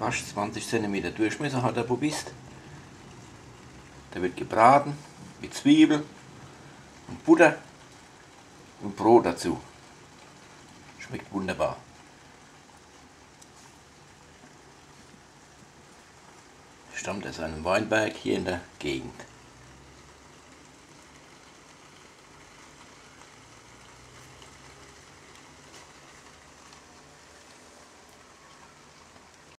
Fast 20 cm Durchmesser hat der Bubist. Der wird gebraten mit Zwiebel und Butter und Brot dazu. Schmeckt wunderbar. Stammt aus einem Weinberg hier in der Gegend.